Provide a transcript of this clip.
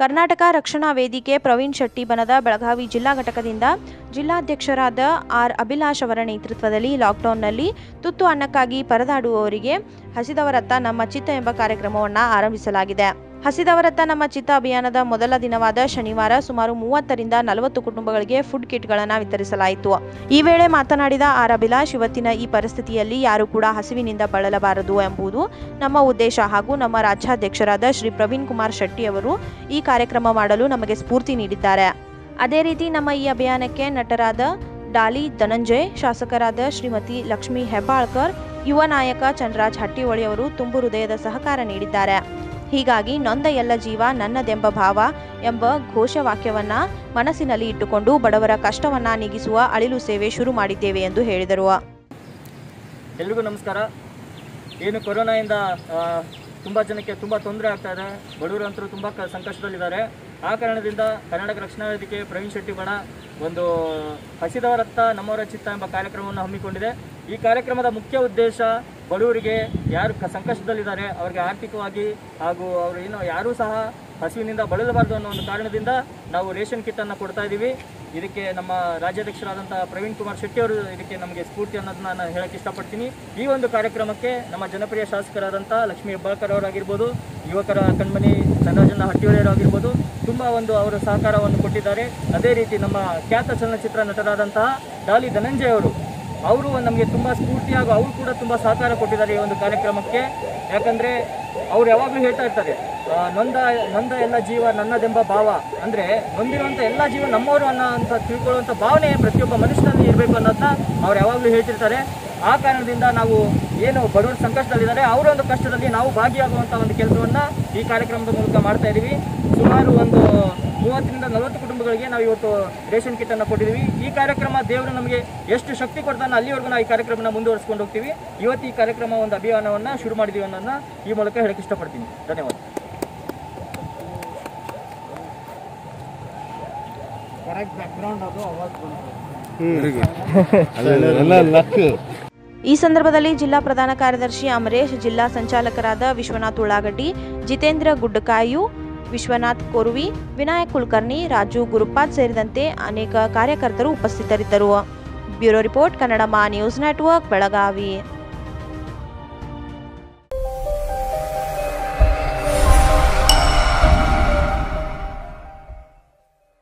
ಕರ್ನಾಟಕ ರಕ್ಷಣಾ ವೇದಿಕೆ ಪ್ರವೀಣ್ ಶೆಟ್ಟಿ ಬಣದ ಬೆಳಗಾವಿ ಜಿಲ್ಲಾ ಘಟಕದಿಂದ ಜಿಲ್ಲಾಧ್ಯಕ್ಷರಾದ ಆರ್ ಅಭಿಲಾಷ್ ಅವರ ನೇತೃತ್ವದಲ್ಲಿ ಲಾಕ್ಡೌನ್ನಲ್ಲಿ ತುತ್ತು ಅನ್ನಕ್ಕಾಗಿ ಪರದಾಡುವವರಿಗೆ ಹಸಿದವರತ್ತ ನಮ್ಮ ಚಿತ್ತ ಎಂಬ ಕಾರ್ಯಕ್ರಮವನ್ನು ಆರಂಭಿಸಲಾಗಿದೆ. ಹಸಿದವರತ್ತ ನಮ್ಮ ಚಿತ್ತ ಅಭಿಯಾನದ ಮೊದಲ ದಿನವಾದ ಶನಿವಾರ ಸುಮಾರು 30ರಿಂದ 40 ಕುಟುಂಬಗಳಿಗೆ ಫುಡ್ ಕಿಟ್ಗಳನ್ನು ವಿತರಿಸಲಾಯಿತು. ಈ ವೇಳೆ ಮಾತನಾಡಿದ ಆರ್ ಅಭಿಲಾಷ್, ಇವತ್ತಿನ ಈ ಪರಿಸ್ಥಿತಿಯಲ್ಲಿ ಯಾರು ಕೂಡ ಹಸಿವಿನಿಂದ ಬಳಲಬಾರದು ಎಂಬುದು ನಮ್ಮ ಉದ್ದೇಶ ಹಾಗೂ ನಮ್ಮ ರಾಜ್ಯಾಧ್ಯಕ್ಷರಾದ ಶ್ರೀ ಪ್ರವೀಣ್ ಕುಮಾರ್ ಶೆಟ್ಟಿ ಅವರು ಈ ಕಾರ್ಯಕ್ರಮ ಮಾಡಲು ನಮಗೆ ಸ್ಫೂರ್ತಿ ನೀಡಿದ್ದಾರೆ. ಅದೇ ರೀತಿ ನಮ್ಮ ಈ ಅಭಿಯಾನಕ್ಕೆ ನಟರಾದ ಡಾಲಿ ಧನಂಜಯ್, ಶಾಸಕರಾದ ಶ್ರೀಮತಿ ಲಕ್ಷ್ಮೀ ಹೆಬ್ಬಾಳ್ಕರ್, ಯುವ ನಾಯಕ ಚಂದ್ರರಾಜ್ ಹಟ್ಟಿಹೊಳಿ ಅವರು ತುಂಬು ಹೃದಯದ ಸಹಕಾರ ನೀಡಿದ್ದಾರೆ. ಹೀಗಾಗಿ ನೊಂದ ಎಲ್ಲ ಜೀವ ನನ್ನದೆಂಬ ಭಾವ ಎಂಬ ಘೋಷವಾಕ್ಯವನ್ನ ಮನಸ್ಸಿನಲ್ಲಿ ಇಟ್ಟುಕೊಂಡು ಬಡವರ ಕಷ್ಟವನ್ನ ನೀಗಿಸುವ ಅಳಿಲು ಸೇವೆ ಶುರು ಮಾಡಿದ್ದೇವೆ ಎಂದು ಹೇಳಿದರು. ಎಲ್ರಿಗೂ ನಮಸ್ಕಾರ. ಏನು ಕೊರೋನಾದಿಂದ ತುಂಬ ಜನಕ್ಕೆ ತುಂಬ ತೊಂದರೆ ಆಗ್ತಾ ಇದೆ. ಬಡವರಂತರೂ ತುಂಬ ಸಂಕಷ್ಟದಲ್ಲಿದ್ದಾರೆ. ಆ ಕಾರಣದಿಂದ ಕರ್ನಾಟಕ ರಕ್ಷಣಾ ವೇದಿಕೆ ಪ್ರವೀಣ್ ಶೆಟ್ಟಿ ಬಣ ಒಂದು ಹಸಿದವರತ್ತ ನಮ್ಮವರ ಚಿತ್ತ ಎಂಬ ಕಾರ್ಯಕ್ರಮವನ್ನು ಹಮ್ಮಿಕೊಂಡಿದೆ. ಈ ಕಾರ್ಯಕ್ರಮದ ಮುಖ್ಯ ಉದ್ದೇಶ ಬಡವರಿಗೆ ಯಾರು ಸಂಕಷ್ಟದಲ್ಲಿದ್ದಾರೆ ಅವರಿಗೆ ಆರ್ಥಿಕವಾಗಿ ಹಾಗೂ ಅವರು ಯಾರೂ ಸಹ ಹಸಿವಿನಿಂದ ಬಳಲಬಾರದು ಅನ್ನೋ ಒಂದು ಕಾರಣದಿಂದ ನಾವು ರೇಷನ್ ಕಿಟ್ಟನ್ನು ಕೊಡ್ತಾ ಇದ್ದೀವಿ. ಇದಕ್ಕೆ ನಮ್ಮ ರಾಜ್ಯಾಧ್ಯಕ್ಷರಾದಂಥ ಪ್ರವೀಣ್ ಕುಮಾರ್ ಶೆಟ್ಟಿ ಅವರು ಇದಕ್ಕೆ ನಮಗೆ ಸ್ಫೂರ್ತಿ ಅನ್ನೋದನ್ನ ನಾನು ಹೇಳಕ್ಕೆ ಇಷ್ಟಪಡ್ತೀನಿ. ಈ ಒಂದು ಕಾರ್ಯಕ್ರಮಕ್ಕೆ ನಮ್ಮ ಜನಪ್ರಿಯ ಶಾಸಕರಾದಂಥ ಲಕ್ಷ್ಮೀ ಹೆಬ್ಬಾಳ್ಕರ್ ಅವರಾಗಿರ್ಬೋದು, ಯುವಕರ ಕಣ್ಮಣಿ ಚಂದ್ರರಾಜ್ ಹಟ್ಟಿಹೊಳಿಯವರಾಗಿರ್ಬೋದು ತುಂಬ ಅವರು ಸಹಕಾರವನ್ನು ಕೊಟ್ಟಿದ್ದಾರೆ. ಅದೇ ರೀತಿ ನಮ್ಮ ಖ್ಯಾತ ಚಲನಚಿತ್ರ ನಟರಾದಂತಹ ಡಾಲಿ ಧನಂಜಯ್ ಅವರು ನಮಗೆ ತುಂಬ ಸ್ಫೂರ್ತಿ ಹಾಗೂ ಅವರು ಕೂಡ ತುಂಬ ಸಹಕಾರ ಕೊಟ್ಟಿದ್ದಾರೆ ಈ ಒಂದು ಕಾರ್ಯಕ್ರಮಕ್ಕೆ. ಯಾಕಂದರೆ ಅವ್ರು ಯಾವಾಗಲೂ ಹೇಳ್ತಾ ಇರ್ತಾರೆ, ನೊಂದ ಎಲ್ಲ ಜೀವ ನನ್ನದೆಂಬ ಭಾವ, ಅಂದರೆ ನೊಂದಿರುವಂಥ ಎಲ್ಲ ಜೀವ ನಮ್ಮವರು ಅಂತ ತಿಳ್ಕೊಳ್ಳುವಂಥ ಭಾವನೆ ಪ್ರತಿಯೊಬ್ಬ ಮನುಷ್ಯನಲ್ಲಿ ಇರಬೇಕು ಅನ್ನೋದನ್ನ ಅವ್ರು ಯಾವಾಗಲೂ ಹೇಳ್ತಿರ್ತಾರೆ. ಆ ಕಾರಣದಿಂದ ನಾವು ಏನು ಬಡವರು ಸಂಕಷ್ಟದಲ್ಲಿದ್ದಾರೆ ಅವರ ಒಂದು ಕಷ್ಟದಲ್ಲಿ ನಾವು ಭಾಗಿಯಾಗುವಂಥ ಒಂದು ಕೆಲಸವನ್ನು ಈ ಕಾರ್ಯಕ್ರಮದ ಮೂಲಕ ಮಾಡ್ತಾ ಇದ್ದೀವಿ. ಸುಮಾರು ಒಂದು 30ರಿಂದ 40 ಕುಟುಂಬಗಳಿಗೆ ನಾವು ಇವತ್ತು ರೇಷನ್ ಕಿಟ್ಟನ್ನು ಕೊಟ್ಟಿದ್ದೀವಿ. ಈ ಕಾರ್ಯಕ್ರಮ ದೇವರು ನಮಗೆ ಎಷ್ಟು ಶಕ್ತಿ ಕೊಡ್ತಾನೆ ಅಲ್ಲಿವರೆಗೂ ನಾವು ಈ ಕಾರ್ಯಕ್ರಮನ ಮುಂದುವರಿಸ್ಕೊಂಡು ಹೋಗ್ತೀವಿ. ಇವತ್ತು ಈ ಕಾರ್ಯಕ್ರಮ ಒಂದು ಅಭಿಯಾನವನ್ನು ಶುರು ಮಾಡಿದ್ದೀವಿ ಅನ್ನೋದನ್ನ ಈ ಮೂಲಕ ಹೇಳಕ್ಕೆ ಇಷ್ಟಪಡ್ತೀನಿ. ಧನ್ಯವಾದ. ಈ ಸಂದರ್ಭದಲ್ಲಿ ಜಿಲ್ಲಾ ಪ್ರಧಾನ ಕಾರ್ಯದರ್ಶಿ ಅಮರೇಶ್, ಜಿಲ್ಲಾ ಸಂಚಾಲಕರಾದ ವಿಶ್ವನಾಥ್ ಉಳ್ಳಾಗಡ್ಡಿ, ಜಿತೇಂದ್ರ ಗುಡ್ಡಕಾಯು, ವಿಶ್ವನಾಥ್ ಕೊರುವಿ, ವಿನಾಯಕ್ ಕುಲಕರ್ಣಿ, ರಾಜು ಗುರುಪಾದ್ ಸೇರಿದಂತೆ ಅನೇಕ ಕಾರ್ಯಕರ್ತರು ಉಪಸ್ಥಿತರಿದ್ದರು. Bureau report, Kannada news network, Belagavi.